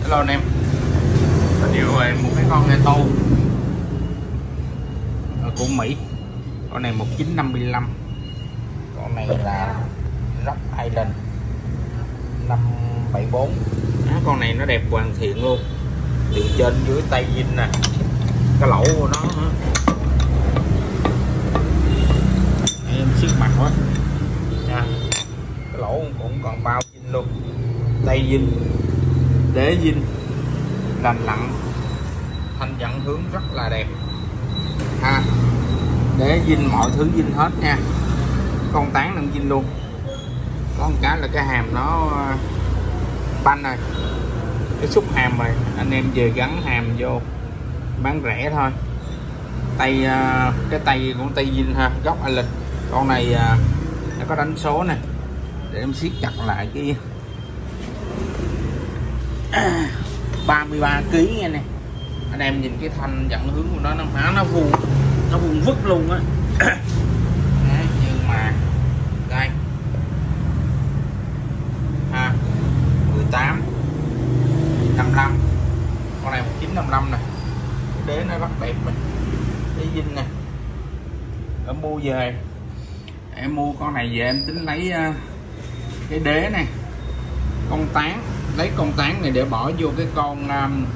Hello anh em, mình yêu về một cái con ghe tô của Mỹ. Con này 1955, con này là Rock Island 574. Con này nó đẹp hoàn thiện luôn, từ trên dưới tay vinh nè, cái lỗ của nó em siết mặt quá nha, cái lỗ cũng còn bao vinh luôn, tay vinh, đế vinh lành lặn, thanh dẫn hướng rất là đẹp ha, đế vinh mọi thứ vinh hết nha, con tán nâng vinh luôn. Có một cái là cái hàm nó banh rồi, cái xúc hàm rồi, anh em về gắn hàm vô bán rẻ thôi. Tay cái tay của tay vinh ha, góc Island. Con này nó có đánh số nè, để em siết chặt lại cái 33 kg nha nè. Anh em nhìn cái thanh dẫn hướng của nó vuông vức luôn á. Nhưng mà đây ha, 18 55, con này 1955 nè, đế nó rất đẹp này, đế vinh nè. Em mua về, em mua con này về em tính lấy cái đế này, con tán, lấy con tán này để bỏ vô cái con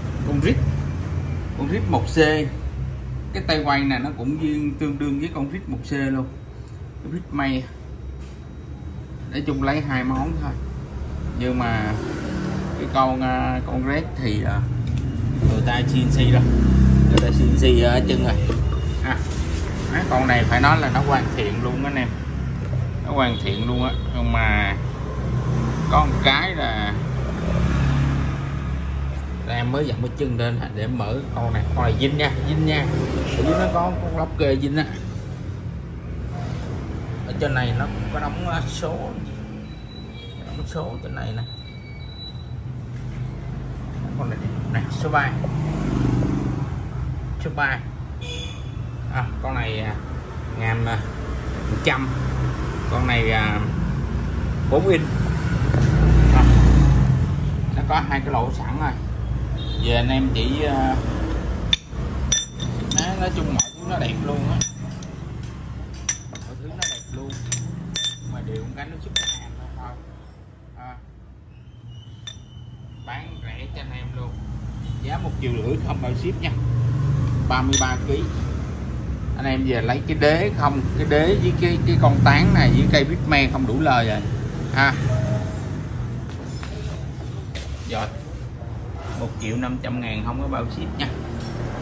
rít 1C. Cái tay quay này nó cũng tương đương với con rít 1C luôn, cái rít may. Nói chung lấy hai món thôi, nhưng mà cái con red thì người ta CNC đó, người ta CNC ở chân rồi ha. Con này phải nói là nó hoàn thiện luôn anh em, nó hoàn thiện luôn á. Nhưng mà có một cái là em mới dặn cái chân lên để mở con này vinh nha, ở dưới nó có con lóc kê vinh á. Ở trên này nó cũng có đóng số trên này nè, con này số 3 con này ngàm 100, con này 4 inch. Nó có hai cái lỗ sẵn rồi, về anh em chỉ nói chung mọi thứ nó đẹp luôn á, mọi thứ nó đẹp luôn, mà điều cái nó xuất hàng thôi. Bán rẻ cho anh em luôn, giá 1,5 triệu không bao ship nha, 33 kg. Anh em về lấy cái đế không, cái đế với cái con tán này với cây bitman không đủ lời rồi ha. Rồi 1,5 triệu không có bao ship nha.